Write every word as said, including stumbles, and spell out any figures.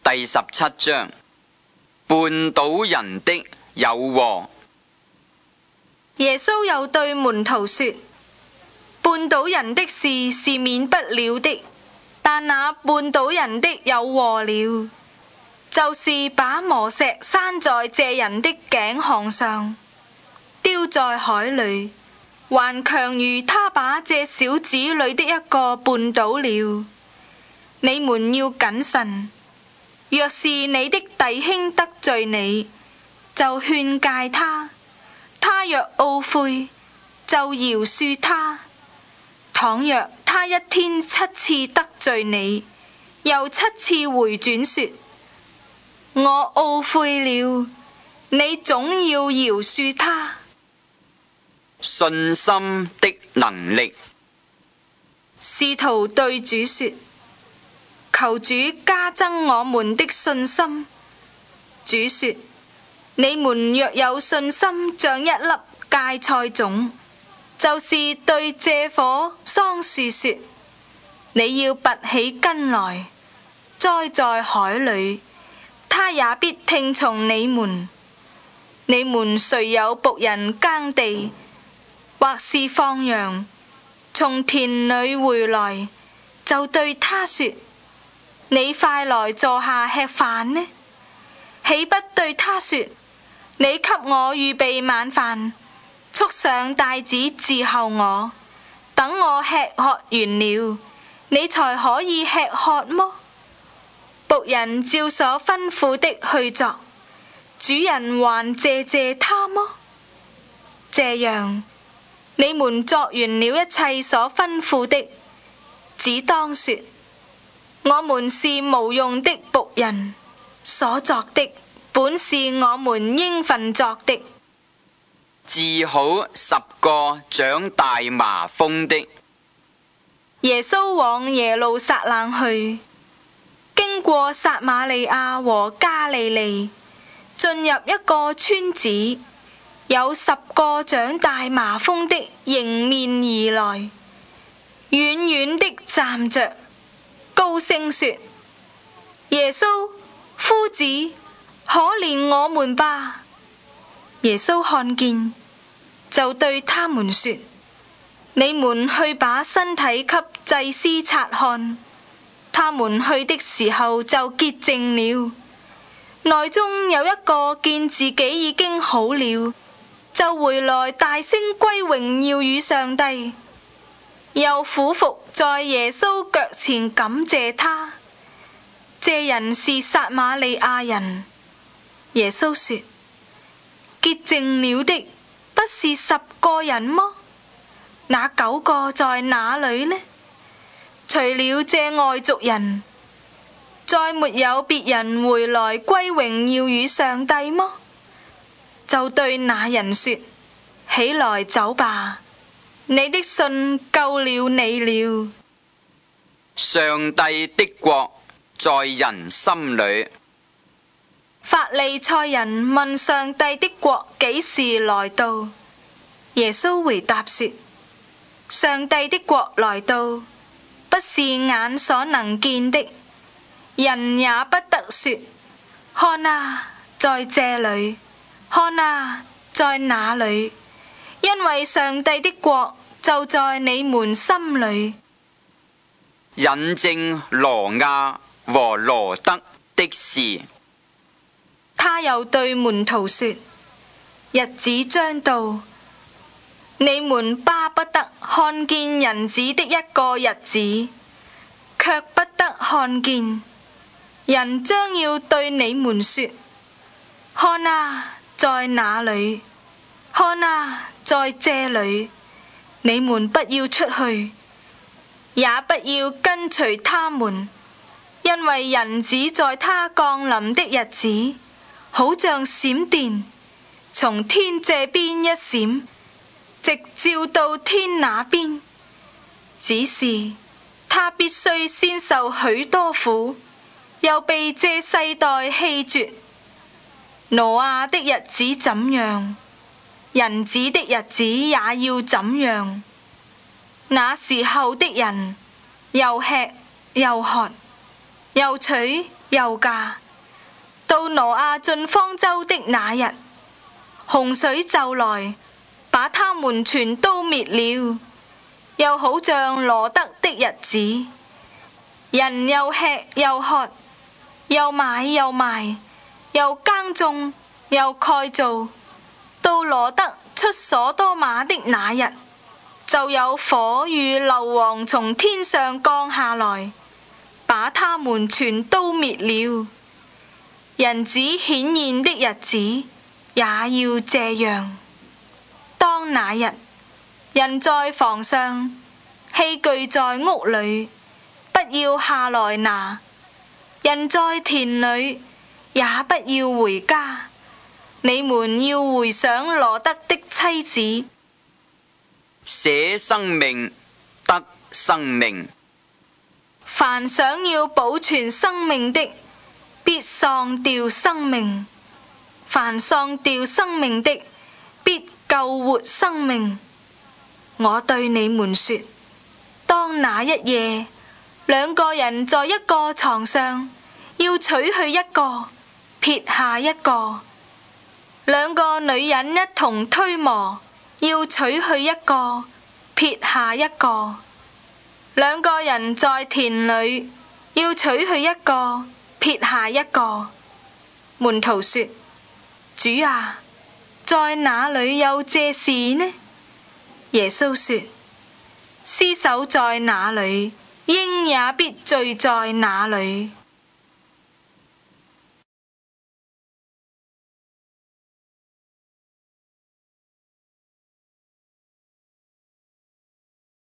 第十七章，絆倒人的有禍。 耶穌又對門徒說：絆倒人的事是免不了的，但那絆倒人的有禍了，就是把磨石拴在這人的頸項上，丟在海裏，還強如他把這小子裏的一個絆倒了。你們要謹慎，若是你的弟兄得罪你，就勸誡他，他若懊悔，就饒恕他。倘若他一天七次得罪你，又七次回轉說：我懊悔了，你總要饒恕他。 信心的能力。 使徒對主說：求主加增我們的信心。主說：你們若有信心像一粒芥菜種，就是對這棵桑樹說：你要拔起根來，栽在海裏，他也必聽從你們。你們誰有僕人耕地，或是放羊，從田裏回來，就對他說：你快來坐下吃飯呢？豈不對他說：你給我預備晚飯，束上帶子伺候我，等我吃喝完了，你才可以吃喝麼？僕人照所吩咐的去作，主人還謝謝他麼？這樣，你們作完了一切所吩咐的，只當說：我們是無用的僕人，所作的本是我們應份作的。 治好十個長大麻風的。 耶穌往耶路撒冷去，經過撒瑪利亞和加利利，進入一個村子，有十個長大麻風的迎面而來，遠遠的站着，高聲說：耶穌，夫子，可憐我們吧！耶穌看見，就對他們說：你們去把身體給祭司察看。他們去的時候就潔淨了。內中有一個見自己已經好了，就回來大聲歸榮耀與上帝，又俯伏在耶穌腳前感謝他。這人是撒瑪利亞人。耶穌說：潔淨了的不是十個人麼？那九個在哪裏呢？除了這外族人，再沒有別人回來歸榮耀與上帝麼？就對那人說：起來走吧，你的信救了你了。 上帝的國在人心裏。 法利賽人問上帝的國幾時來到？耶穌回答說：上帝的國來到，不是眼所能見的，人也不得說：看啊，在這裏；看啊，在那裏。因為上帝的國就在你們心裏。 引證羅亞和羅德的事。 他又對門徒說：日子將到，你們巴不得看見人子的一個日子，卻不得看見。人將要對你們說：看啊，在那裏；看啊，在這裏。你們不要出去，也不要跟隨他們，因為人子在他降臨的日子，好像閃電，從天這邊一閃，直照到天那邊。只是他必須先受許多苦，又被這世代棄絕。挪亞的日子怎樣，人子的日子也要怎樣。那時候的人，又吃又喝，又娶又嫁。到挪亞進方舟的那日，洪水就來，把他們全都滅了。又好像羅得的日子，人又吃又喝，又買又賣，又耕種又蓋造。到羅得出所多瑪的那日，就有火與硫磺從天上降下來，把他們全都滅了。人子顯現的日子也要這樣。當那日，人在房上，器具在屋裏，不要下來拿；人在田裏，也不要回家。你們要回想羅得的妻子。 捨生命得生命。 凡想要保存生命的，必喪掉生命；凡喪掉生命的，必救活生命。我對你們說，當那一夜，兩個人在一個床上，要取去一個，撇下一個；兩個女人一同推磨，要取去一個，撇下一個；兩個人在田裏，要取去一個，撇下一個。門徒說：主啊，在哪裏有這事呢？耶穌說：屍首在哪裏，鷹也必聚在那裏。